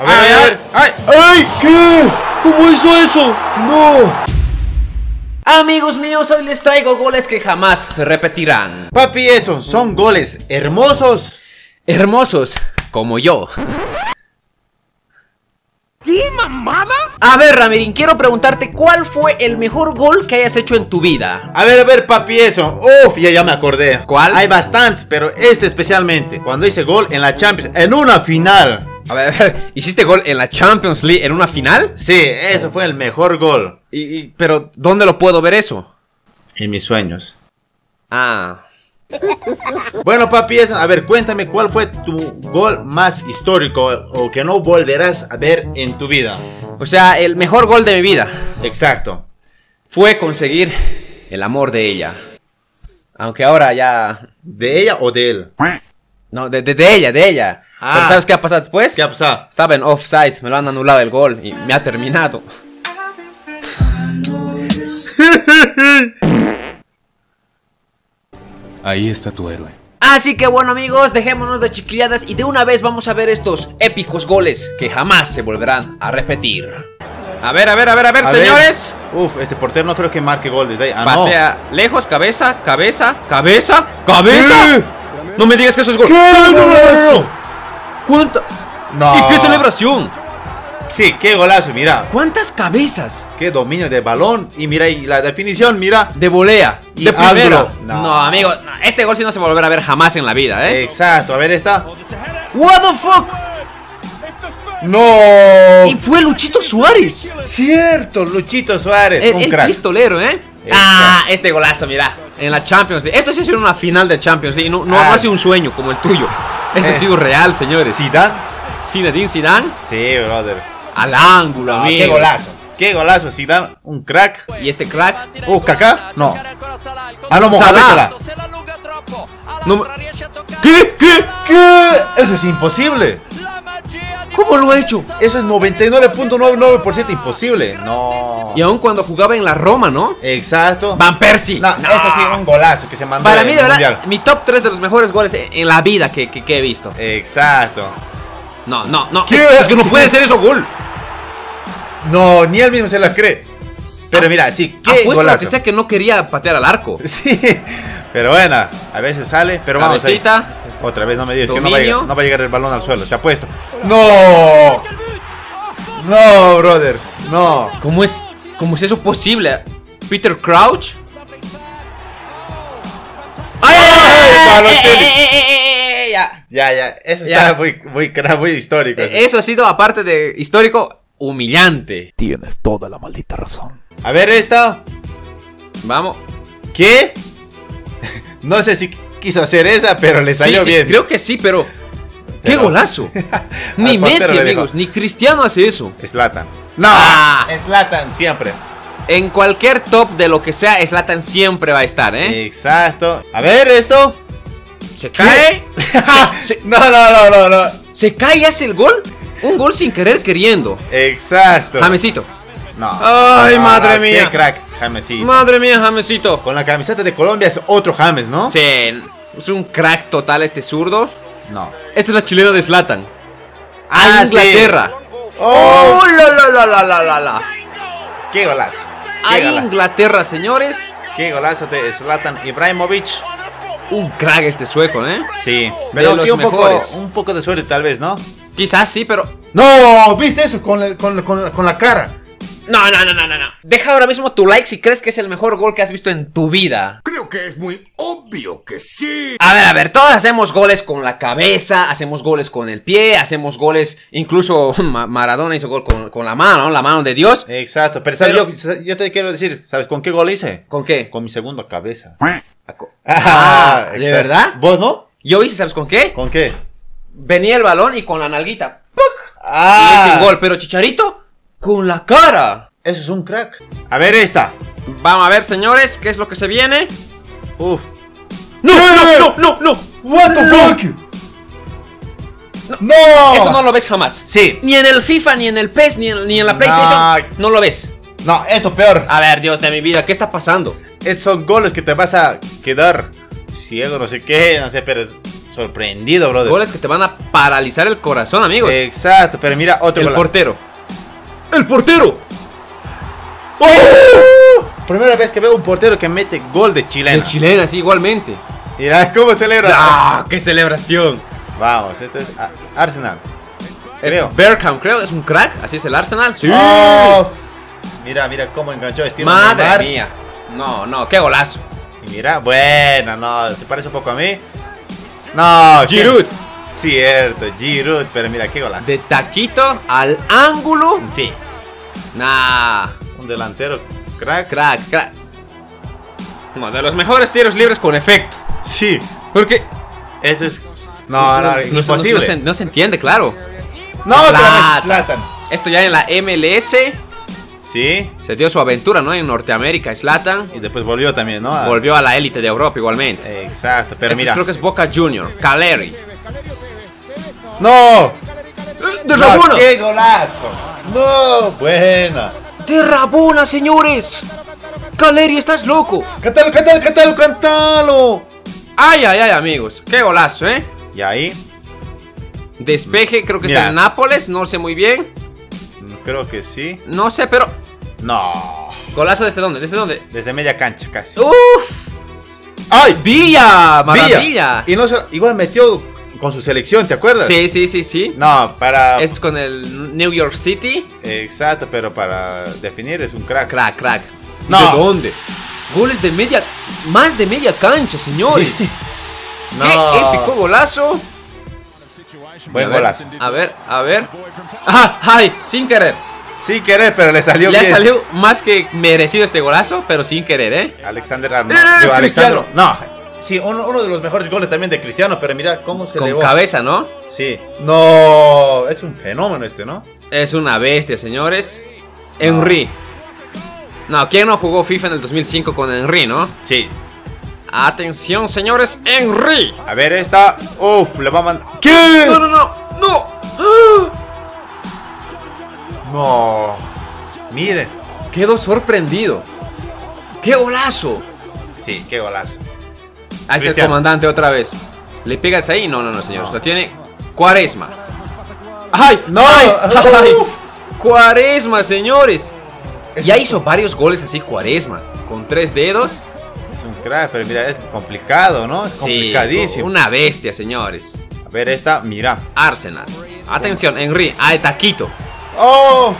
A ver. ¡Ay! ¡Ay! ¿Qué? ¿Cómo hizo eso? ¡No! Amigos míos, hoy les traigo goles que jamás se repetirán. Papi, estos son goles hermosos. Hermosos, como yo. ¿Qué mamada? A ver, Ramirín, quiero preguntarte ¿cuál fue el mejor gol que hayas hecho en tu vida? A ver, papi, eso. Uf, ya me acordé. ¿Cuál? Hay bastantes, pero este especialmente. Cuando hice gol en la Champions, en una final. A ver, ¿hiciste gol en la Champions League en una final? Sí, eso fue el mejor gol. Pero, ¿dónde lo puedo ver eso? En mis sueños. Ah. Bueno, papi, a ver, cuéntame cuál fue tu gol más histórico o que no volverás a ver en tu vida. O sea, el mejor gol de mi vida Exacto. fue conseguir el amor de ella. Aunque ahora ya... ¿De ella o de él? No, de ella. Ah. ¿Pero sabes qué ha pasado después? ¿Qué ha pasado? Estaba en offside, me lo han anulado el gol y me ha terminado. Ahí está tu héroe. Así que bueno, amigos, dejémonos de chiquilladas y de una vez vamos a ver estos épicos goles que jamás se volverán a repetir. A ver, señores. Uf, este portero no creo que marque gol desde ahí. Ah, Patea lejos, cabeza. ¿Qué? No me digas que eso es gol. No. ¿Cuánta? No. ¿Y qué celebración? Sí, qué golazo, mira. ¿Cuántas cabezas? Qué dominio de balón. Y mira, y la definición, mira. De volea. Y De primera. ángulo. No, amigo, no, este gol sí no se va a volver a ver jamás en la vida, ¿eh? Exacto, a ver esta. What the fuck. No. Y fue Luchito Suárez. Cierto, Luchito Suárez, un El crack. pistolero, ¿eh? Exacto. Ah, este golazo, mira. En la Champions League. Esto sí ha sido una final de Champions League. No ha sido un sueño como el tuyo. Este ha sido real, señores. Zidane. Zinedine Zidane. Sí, brother. Al ángulo, No, amigo. qué golazo. Qué golazo, Zidane, un crack. Y este crack. Kaká, no. Ah, no, Salah. Mohamed Salah. No, ¿Qué? Eso es imposible. ¿Cómo lo ha hecho? Eso es 99.99% imposible. No. Y aún cuando jugaba en la Roma, ¿no? Exacto. Van Persie. No, este sí era un golazo que se mandó. Para en mí, el de verdad, Mundial. mi top 3 de los mejores goles en la vida que he visto. Exacto. No. ¿Qué? Es que no puede ser eso gol. No, ni él mismo se la cree. Pero mira, sí, qué Apuesto golazo. lo que sea que no quería patear al arco. Sí, pero bueno, a veces sale, pero vamos ahí. Cabecita. Otra vez no me digas que Dominio. no va a llegar el balón al suelo, te apuesto. ¡No! No, brother, no. ¿Cómo es eso posible? Peter Crouch. Ya, eso Ya. está muy histórico. Eso ha sido, aparte de histórico, humillante. Tienes toda la maldita razón. A ver esta. Vamos. ¿Qué? No sé si quiso hacer esa, pero le salió Sí, bien. creo que sí, pero ¡qué Pero- golazo! Ni Al portero Messi, le amigos, dijo. ni Cristiano hace eso. Zlatan. No, Ah. Zlatan siempre. En cualquier top de lo que sea, Zlatan siempre va a estar, ¿eh? Exacto. A ver esto. ¿Se cae? No. ¿Se cae y hace el gol? Un gol sin querer queriendo. Exacto. Jamesito. No. Ay, madre mía. Qué crack, James, sí. Madre mía, Jamesito. Con la camiseta de Colombia es otro James, ¿no? Sí, es un crack total este zurdo. No. Esta es la chilena de Zlatan. Ah, A Inglaterra. sí. Oh, La. qué golazo. A Inglaterra, señores. Qué golazo de Zlatan Ibrahimovic. Un crack este sueco, ¿eh? Sí. De Pero los que mejores. un poco de suerte tal vez, ¿no? Quizás sí, pero... No, ¿viste eso? Con la cara. No. Deja ahora mismo tu like si crees que es el mejor gol que has visto en tu vida. Creo que es muy obvio que sí. A ver, todos hacemos goles con la cabeza, hacemos goles con el pie, hacemos goles, incluso Maradona hizo gol con la mano, ¿no? La mano de Dios. Exacto. Pero, ¿sabes? Yo te quiero decir, ¿sabes con qué gol hice? ¿Con qué? Con mi segunda cabeza. ¿de exacto. verdad? ¿Vos no? Yo hice, ¿sabes con qué? ¿Con qué? Venía el balón y con la nalguita, ¡puc! Ah. Y sin gol, pero Chicharito, con la cara. Eso es un crack. A ver esta. Vamos a ver, señores, ¿qué es lo que se viene? Uf. ¡No! What the fuck? No. Esto no lo ves jamás. Sí. Ni en el FIFA, ni en el PES, ni en la PlayStation. No lo ves. No, esto peor. A ver, Dios de mi vida, ¿qué está pasando? Estos son goles que te vas a quedar ciego, no sé qué, no sé, pero sorprendido, brother. Goles que te van a paralizar el corazón, amigos. Exacto, pero mira, otro El gol. portero. ¡El portero! ¡Oh! Primera vez que veo un portero que mete gol de chilena. De chilena, sí, igualmente. Mira cómo celebra. ¡Ah! ¡Qué celebración! Vamos, esto es Arsenal. Creo. Es Bergkamp, creo, es un crack. Así es el Arsenal. ¡Sí! Oh, mira, mira cómo enganchó estilo ¡Madre Neymar. mía! No, no, qué golazo. Y mira, bueno, no, se parece un poco a mí. No, Giroud. Cierto, Giroud, pero mira qué golazo. De taquito al ángulo. Sí, Nah. un delantero crack. Crack. Uno de los mejores tiros libres con efecto. Sí, Porque. ese es. No, imposible. No se entiende, claro. No, otra vez Zlatan. Zlatan. Esto ya en la MLS. Sí, Se dio su aventura, ¿no? En Norteamérica, Zlatan. y después volvió también, ¿no? Volvió a la élite de Europa igualmente. Exacto, pero Esto mira. creo que es Boca Junior. Caleri. ¡No! ¡De ¡No, Rabona! qué golazo! ¡No! Buena. ¡De Rabona, señores! Caleri, estás loco. ¡Cántalo! Ay, amigos. Qué golazo, ¿eh? Y ahí, Despeje, creo que Mira. es el Nápoles. No sé muy bien. creo que sí. No sé, pero. No. ¿Golazo desde dónde? ¿Desde dónde? Desde media cancha casi. ¡Uf! ¡Ay! ¡Villa! Villa. ¡Maravilla! Y no solo, igual metió con su selección, ¿te acuerdas? Sí. No, para. Es con el New York City. Exacto, pero para definir es un crack. Crack. No. ¿De dónde? Goles de media. Más de media cancha, señores. Sí. ¡Qué épico golazo! Buen A ver, golazo. A ver. ¡Ah! ¡Ay! Sin querer. Sin querer, pero le salió Le bien. ha salido más que merecido este golazo, pero sin querer, ¿eh? Alexander Arnold. Digo, Cristiano. Alexandro. No. Sí, uno de los mejores goles también de Cristiano, pero mira cómo se Con elevó. cabeza, ¿no? Sí. No, es un fenómeno este, ¿no? Es una bestia, señores. Henry. No, ¿quién no jugó FIFA en el 2005 con Henry, no? Sí. Atención, señores, Henry. A ver esta. Uf, le va a mandar. ¿Qué? No. No. Miren. Quedó sorprendido. ¡Qué golazo! Sí, qué golazo. Ahí está el Cristiano. comandante otra vez. ¿Le pegas ahí? No, señores. No. Lo tiene Quaresma. ¡Ay! No. ¡Ay! Quaresma, señores. Ya hizo varios goles así Quaresma. Con 3 dedos. Es un crack, pero mira, es complicado, ¿no? Es complicadísimo. Una bestia, señores. A ver esta, mira. Arsenal. Atención, Henry. ¡Ay, taquito! ¡Oh!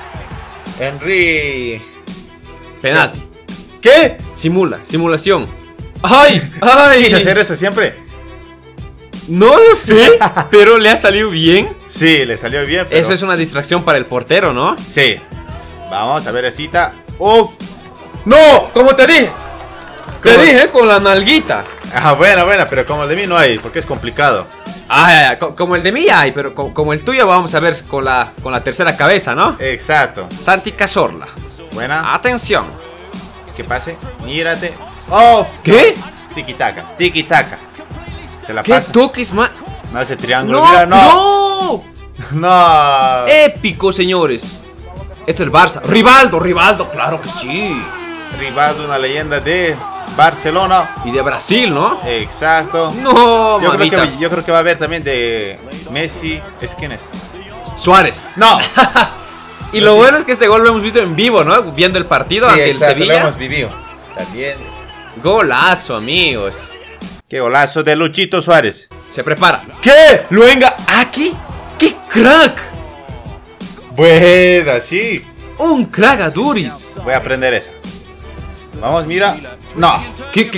Henry. Penalti. ¿Qué? Simulación. ¡Ay! ¿Quise hacer eso siempre? No lo sé, pero le ha salido bien. Sí, le salió bien, pero... Eso es una distracción para el portero, ¿no? Sí. Vamos a ver esta. ¡Uf! ¡No! ¡Como te dije! Te ¿Cómo? dije con la nalguita. Ah, buena, pero como el de mí no hay, porque es complicado. Como el de mí hay, pero como el tuyo vamos a ver con la tercera cabeza, ¿no? Exacto. Santi Cazorla. Buena. Atención. Que pase. Mírate. ¡Oh! ¿Qué? Tiki-taka. Tiki-taka. Se la ¿Qué pasa. toques más? No, ese triángulo. ¡No! Mira, ¡No! No. ¡Épico, señores! Este es el Barça. Rivaldo, claro que sí. Rivaldo, una leyenda de Barcelona. Y de Brasil, ¿no? Exacto. No, Yo mamita. creo que va a haber también de Messi. ¿Es quién es? Suárez. No. Y lo bueno es que este gol lo hemos visto en vivo, ¿no? Viendo el partido ante el Sevilla. Lo hemos vivido. También. Golazo, amigos. Qué golazo de Luchito Suárez. Se prepara. ¿Qué? Luenga. ¿Aquí? ¡Qué crack! Buena, sí. Un crack a Duris. Voy a aprender esa. Vamos, mira. No. ¿Qué?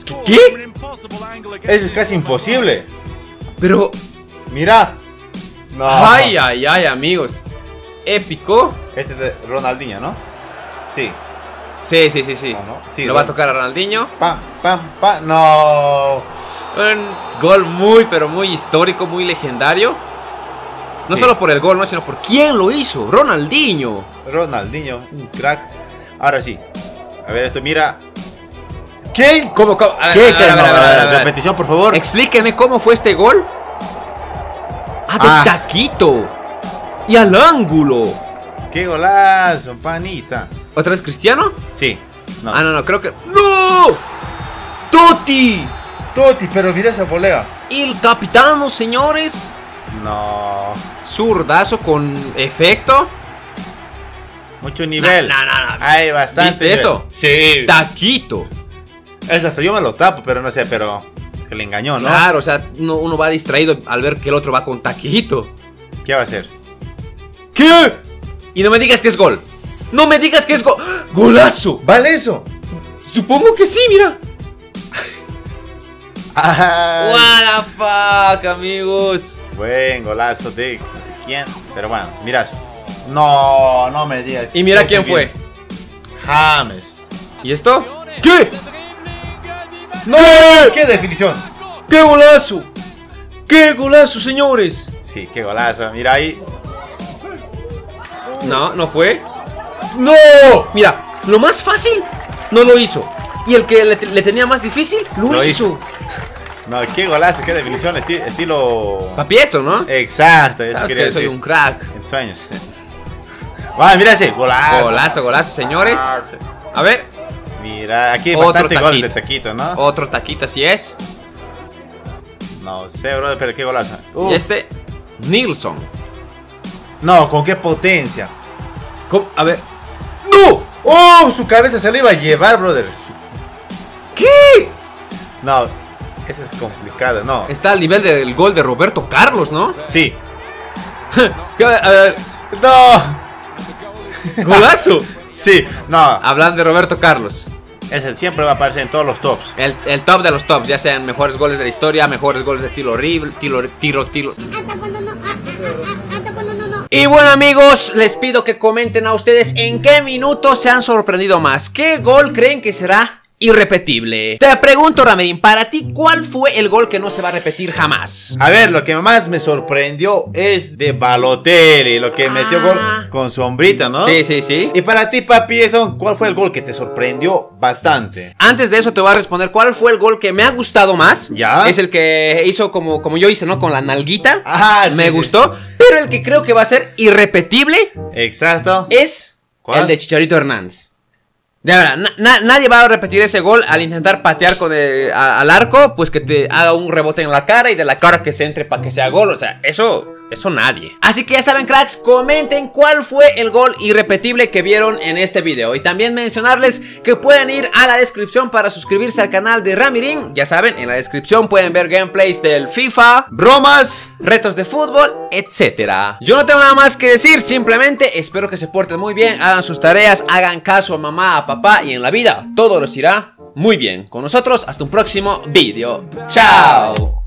Eso es casi imposible. Pero. Mira. No. Ay, amigos. Épico. Este es de Ronaldinho, ¿no? Sí. Sí. No. Sí, Lo va a tocar a Ronaldinho. Pam. No. Un gol pero muy histórico, muy legendario. No Sí. solo por el gol, ¿no? Sino por quién lo hizo. Ronaldinho. Ronaldinho, un crack. Ahora sí. A ver, esto, mira. ¿Qué? ¿Cómo? A ver, ¿Qué? a ver. Repetición, por favor. Explíquenme cómo fue este gol. De taquito. Y al ángulo. ¡Qué golazo, panita! ¿Otra vez Cristiano? Sí. No. No, creo que. ¡No! ¡Totti! Totti, pero mira esa volea. El capitano, señores. No. Zurdazo con efecto. Mucho nivel. No. Hay bastante. ¿Viste nivel. eso? Sí. Taquito. Es hasta yo me lo tapo, pero no sé, pero es que le engañó, ¿no? Claro, o sea, uno va distraído al ver que el otro va con taquito. ¿Qué va a hacer? ¿Qué? Y no me digas que es gol. No me digas que es gol. ¡Golazo! ¿Vale eso? Supongo que sí, mira. Ay. What the fuck, amigos. Buen golazo de no sé quién. Pero bueno, mira eso. No me digas. Y mira quién fue. James. ¿Y esto? ¿Qué? ¡No! ¡Qué definición! ¡Qué golazo! ¡Qué golazo, señores! Sí, qué golazo. Mira ahí. No fue. ¡No! Mira, lo más fácil no lo hizo. Y el que le tenía más difícil lo hizo. No, qué golazo, qué definición. Estilo. Papietzo, ¿no? Exacto, eso Sabes quería que soy decir. un crack. En sueños. Vale, mira ese. Golazo. Golazo, señores. A ver, Mira, aquí hay Otro bastante goles de taquito. taquito, ¿no? otro taquito así es. No sé, brother, pero qué golazo. Y este, Nilsson. No, con qué potencia. A ver. ¡No! ¡Oh! Su cabeza se le iba a llevar, brother. ¿Qué? No, eso es complicado, no. Está al nivel del gol de Roberto Carlos, ¿no? Sí. A ver, No. golazo. Sí, no. Hablando de Roberto Carlos. Ese siempre va a aparecer en todos los tops. El top de los tops, ya sean mejores goles de la historia, mejores goles de tiro horrible, tiro. Y bueno, amigos, les pido que comenten a ustedes en qué minuto se han sorprendido más. ¿Qué gol creen que será irrepetible? Te pregunto, Ramirín, para ti, ¿cuál fue el gol que no se va a repetir jamás? A ver, lo que más me sorprendió es de Balotelli, lo que metió gol con su hombrita, ¿no? Sí. Y para ti, papi, eso, ¿cuál fue el gol que te sorprendió bastante? Antes de eso te voy a responder cuál fue el gol que me ha gustado más. ¿Ya? Es el que hizo como yo hice, ¿no? Con la nalguita. Ah, sí, me sí. gustó. Pero el que creo que va a ser irrepetible Exacto. es ¿Cuál? el de Chicharito Hernández. De verdad, nadie va a repetir ese gol al intentar patear al arco, pues que te haga un rebote en la cara y de la cara que se entre para que sea gol. O sea, eso nadie. Así que ya saben, cracks, comenten cuál fue el gol irrepetible que vieron en este video. Y también mencionarles que pueden ir a la descripción para suscribirse al canal de Ramirín. Ya saben, en la descripción pueden ver gameplays del FIFA, bromas, retos de fútbol, etcétera. Yo no tengo nada más que decir, simplemente espero que se porten muy bien, hagan sus tareas, hagan caso a mamá, a papá y en la vida todo les irá muy bien. Con nosotros, hasta un próximo video. ¡Chao!